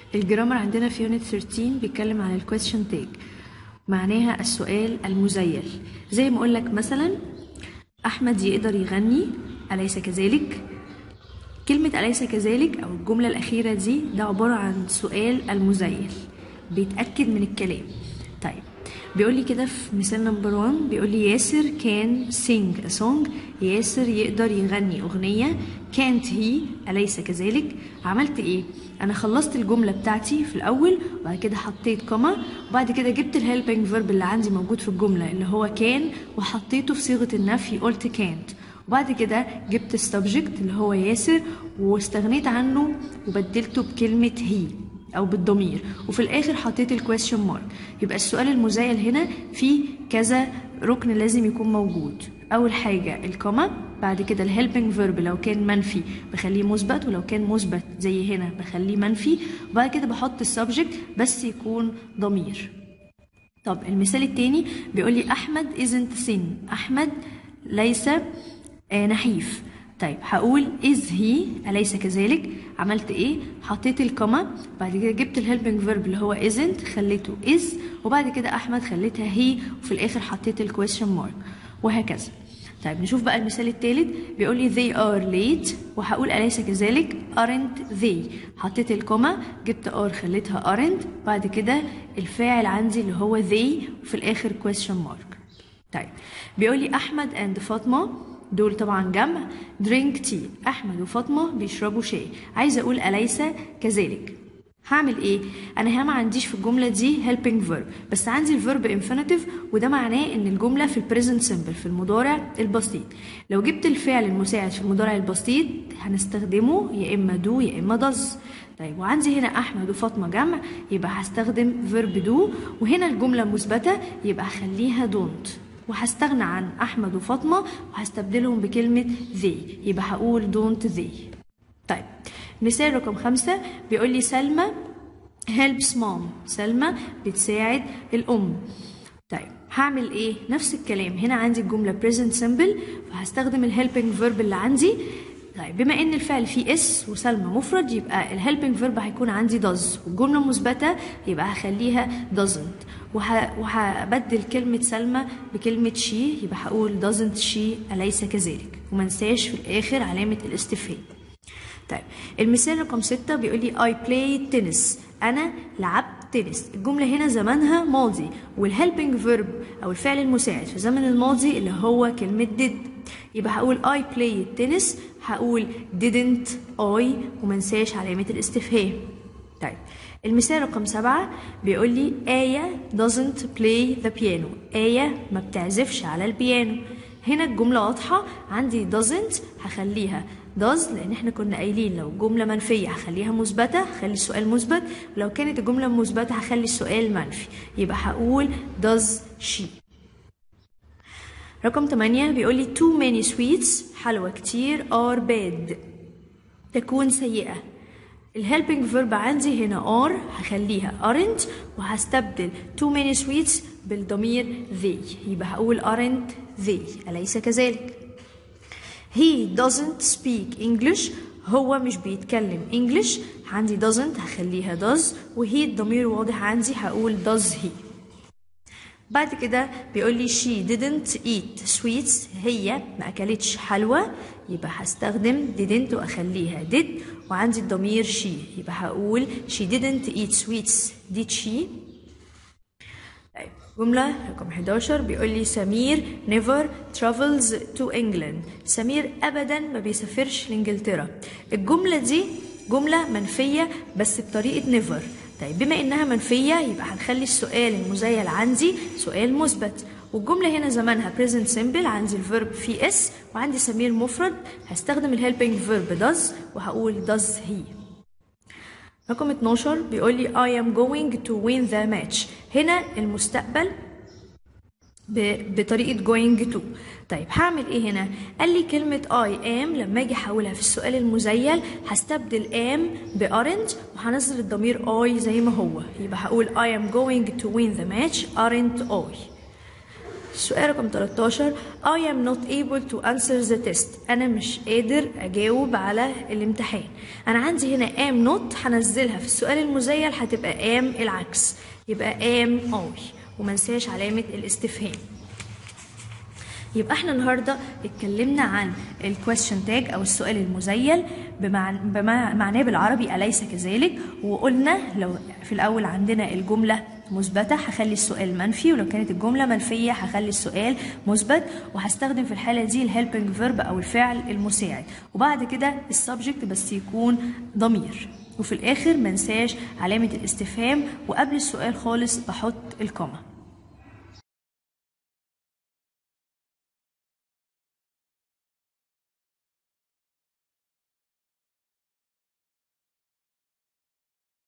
الجرامر عندنا في يونت 13 بيتكلم عن الكويستشن تاج، معناها السؤال المزيل. زي ما اقول لك مثلا احمد يقدر يغني، اليس كذلك؟ كلمة اليس كذلك او الجملة الاخيرة دي ده عبارة عن سؤال المزيل بيتأكد من الكلام. طيب بيقول لي كده في مثال نمبر 1، بيقول لي ياسر كان sing a song، ياسر يقدر يغني اغنيه. can't he اليس كذلك؟ عملت ايه؟ انا خلصت الجمله بتاعتي في الاول وبعد كده حطيت كوما وبعد كده جبت الهيلبنج فيرب اللي عندي موجود في الجمله اللي هو كان وحطيته في صيغه النفي، قلت can't، وبعد كده جبت السبجكت اللي هو ياسر واستغنيت عنه وبدلته بكلمه هي او بالضمير، وفي الاخر حطيت الكويستشن مارك. يبقى السؤال المزيل هنا فيه كذا ركن لازم يكون موجود. اول حاجه الكوما، بعد كده الهيلبنج فيرب لو كان منفي بخليه مثبت، ولو كان مثبت زي هنا بخليه منفي، وبعد كده بحط السبجكت بس يكون ضمير. طب المثال التاني بيقول لي احمد isn't thin، احمد ليس نحيف. طيب هقول is he أليس كذلك؟ عملت ايه؟ حطيت الكوما، بعد كده جبت الهيلبنج فيرب اللي هو isn't خليته is، وبعد كده احمد خليتها he، وفي الاخر حطيت الكويستشن مارك، وهكذا. طيب نشوف بقى المثال الثالث، بيقول لي they are late، وهقول أليس كذلك؟ aren't they، حطيت الكوما جبت are خليتها aren't، بعد كده الفاعل عندي اللي هو they، وفي الاخر question mark. طيب بيقول لي احمد and فاطمه، دول طبعا جمع، drink tea، احمد وفاطمه بيشربوا شاي. عايزه اقول اليس كذلك؟ هعمل ايه؟ انا هنا ما عنديش في الجمله دي helping verb، بس عندي الفيرب infinitive، وده معناه ان الجمله في البريزنت سمبل في المضارع البسيط. لو جبت الفعل المساعد في المضارع البسيط هنستخدمه يا اما do يا اما does. طيب وعندي هنا احمد وفاطمه جمع، يبقى هستخدم verb do، وهنا الجمله مثبته يبقى هخليها don't، وهستغنى عن احمد وفاطمه وهستبدلهم بكلمه they، يبقى هقول don't they. طيب مثال رقم 5 بيقول لي سلمى helps mom، سلمى بتساعد الام. طيب هعمل ايه؟ نفس الكلام، هنا عندي الجمله present simple فهستخدم الهيلبنج فيرب اللي عندي. طيب بما ان الفعل فيه اس وسلمى مفرد يبقى الهيلبنج فيرب هيكون عندي does، والجمله مثبته يبقى هخليها doesn't، وهبدل كلمه سلمى بكلمه she، يبقى هقول doesn't she أليس كذلك، ومنساش في الاخر علامه الاستفهام. طيب المثال رقم 6 بيقول لي I played tennis، أنا لعبت تنس. الجملة هنا زمانها ماضي، والهيلبنج فيرب أو الفعل المساعد في زمن الماضي اللي هو كلمة did، يبقى هقول I played tennis، هقول didn't I، ومنساش علامة الاستفهام. طيب المثال رقم 7 بيقول لي آية doesn't play the piano، آية ما بتعزفش على البيانو. هنا الجملة واضحة، عندي doesn't هخليها does، لان احنا كنا قايلين لو جمله منفيه هخليها مثبته، هخلي السؤال مثبت، ولو كانت الجمله مثبته هخلي السؤال منفي، يبقى هقول does she. رقم 8 بيقول لي too many sweets، حلوى كتير، are bad تكون سيئه. الهيلبنج فيرب عندي هنا are هخليها aren't، وهستبدل too many sweets بالضمير they، يبقى هقول aren't they أليس كذلك؟ He doesn't speak English، هو مش بيتكلم English، عندي doesn't هخليها does، وهي الضمير واضح عندي هقول does he. بعد كده بيقول لي she didn't eat sweets، هي ما أكلتش حلوى، يبقى هستخدم didn't وأخليها did، وعندي الضمير she، يبقى هقول she didn't eat sweets did she. جملة رقم 11 بيقول لي سمير never travels to England، سمير أبدا ما بيسافرش لإنجلترا. الجملة دي جملة منفية بس بطريقة never. طيب بما إنها منفية يبقى هنخلي السؤال المزيل عندي سؤال مثبت، والجملة هنا زمانها present simple، عندي الفيرب فيه اس وعندي سمير مفرد، هستخدم الهيلبنج فيرب does وهقول does he. رقم 12 بيقول لي I am going to win the match، هنا المستقبل بطريقة going to. طيب هعمل ايه هنا؟ قال لي كلمة I am لما اجي احولها في السؤال المزيل هستبدل am ب aren't، وهنزل الضمير I زي ما هو، يبقى هقول I am going to win the match aren't I. السؤال رقم 13 I am not able to answer the test. أنا مش قادر أجاوب على الامتحان. أنا عندي هنا am not هنزلها في السؤال المزيل هتبقى am العكس، يبقى am I، ومنساش علامة الاستفهام. يبقى احنا النهارده اتكلمنا عن الكويستشن تاج او السؤال المزيل بمعناه بالعربي أليس كذلك، وقلنا لو في الاول عندنا الجمله مثبته هخلي السؤال منفي، ولو كانت الجمله منفيه هخلي السؤال مثبت، وهستخدم في الحاله دي الهيلبنج فيرب او الفعل المساعد، وبعد كده السبجكت بس يكون ضمير، وفي الاخر منساش علامه الاستفهام، وقبل السؤال خالص بحط الكوما.